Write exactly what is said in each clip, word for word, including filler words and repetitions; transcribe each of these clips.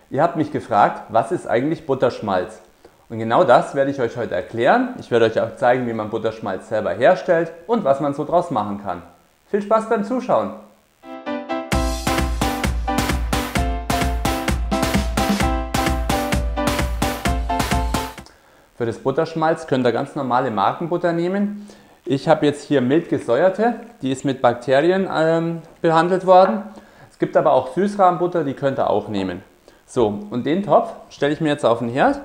Ihr habt mich gefragt, was ist eigentlich Butterschmalz? Und genau das werde ich euch heute erklären. Ich werde euch auch zeigen, wie man Butterschmalz selber herstellt und was man so draus machen kann. Viel Spaß beim Zuschauen! Für das Butterschmalz könnt ihr ganz normale Markenbutter nehmen. Ich habe jetzt hier mild gesäuerte, die ist mit Bakterien ähm, behandelt worden. Es gibt aber auch Süßrahmbutter, die könnt ihr auch nehmen. So, und den Topf stelle ich mir jetzt auf den Herd.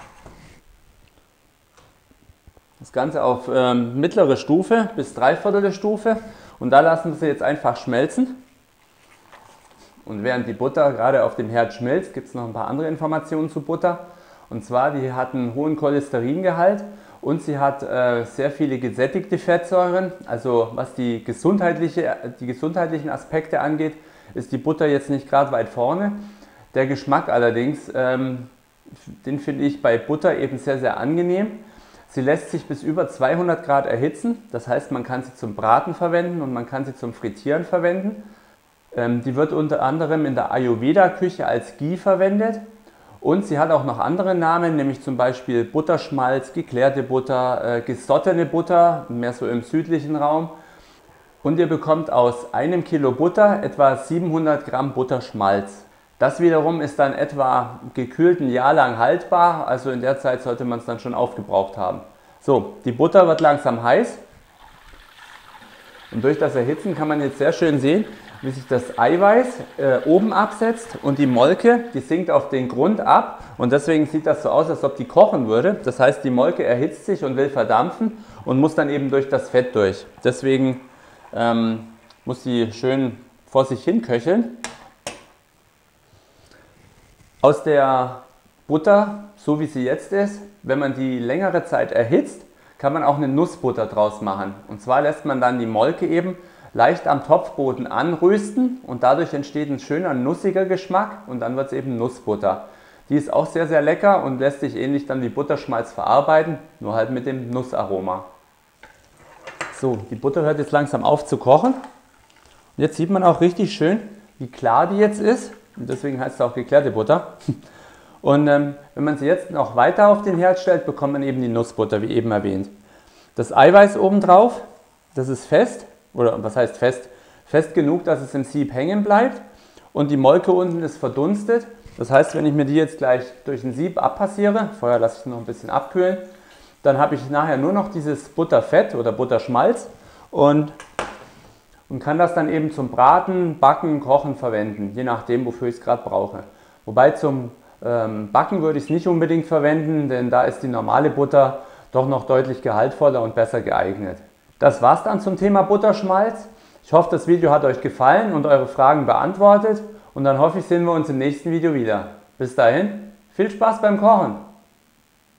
Das Ganze auf ähm, mittlere Stufe bis dreiviertel Stufe und da lassen wir sie jetzt einfach schmelzen. Und während die Butter gerade auf dem Herd schmilzt, gibt es noch ein paar andere Informationen zu Butter. Und zwar, die hat einen hohen Cholesteringehalt und sie hat äh, sehr viele gesättigte Fettsäuren. Also was die, gesundheitliche, die gesundheitlichen Aspekte angeht, ist die Butter jetzt nicht gerade weit vorne. Der Geschmack allerdings, ähm, den finde ich bei Butter eben sehr, sehr angenehm. Sie lässt sich bis über zweihundert Grad erhitzen. Das heißt, man kann sie zum Braten verwenden und man kann sie zum Frittieren verwenden. Ähm, die wird unter anderem in der Ayurveda-Küche als Ghee verwendet. Und sie hat auch noch andere Namen, nämlich zum Beispiel Butterschmalz, geklärte Butter, äh, gesottene Butter, mehr so im südlichen Raum. Und ihr bekommt aus einem Kilo Butter etwa siebenhundert Gramm Butterschmalz. Das wiederum ist dann etwa gekühlt ein Jahr lang haltbar, also in der Zeit sollte man es dann schon aufgebraucht haben. So, die Butter wird langsam heiß und durch das Erhitzen kann man jetzt sehr schön sehen, wie sich das Eiweiß äh, oben absetzt und die Molke, die sinkt auf den Grund ab und deswegen sieht das so aus, als ob die kochen würde. Das heißt, die Molke erhitzt sich und will verdampfen und muss dann eben durch das Fett durch. Deswegen ähm, muss sie schön vor sich hin köcheln. Aus der Butter, so wie sie jetzt ist, wenn man die längere Zeit erhitzt, kann man auch eine Nussbutter draus machen. Und zwar lässt man dann die Molke eben leicht am Topfboden anrösten und dadurch entsteht ein schöner nussiger Geschmack und dann wird es eben Nussbutter. Die ist auch sehr, sehr lecker und lässt sich ähnlich dann wie Butterschmalz verarbeiten, nur halt mit dem Nussaroma. So, die Butter hört jetzt langsam auf zu kochen. Und jetzt sieht man auch richtig schön, wie klar die jetzt ist. Und deswegen heißt es auch geklärte Butter. Und ähm, wenn man sie jetzt noch weiter auf den Herd stellt, bekommt man eben die Nussbutter, wie eben erwähnt. Das Eiweiß obendrauf, das ist fest, oder was heißt fest? Fest genug, dass es im Sieb hängen bleibt. Und die Molke unten ist verdunstet. Das heißt, wenn ich mir die jetzt gleich durch ein Sieb abpassiere, vorher lasse ich sie noch ein bisschen abkühlen, dann habe ich nachher nur noch dieses Butterfett oder Butterschmalz und und kann das dann eben zum Braten, Backen, Kochen verwenden, je nachdem, wofür ich es gerade brauche. Wobei zum ähm, Backen würde ich es nicht unbedingt verwenden, denn da ist die normale Butter doch noch deutlich gehaltvoller und besser geeignet. Das war's dann zum Thema Butterschmalz. Ich hoffe, das Video hat euch gefallen und eure Fragen beantwortet und dann hoffe ich, sehen wir uns im nächsten Video wieder. Bis dahin, viel Spaß beim Kochen!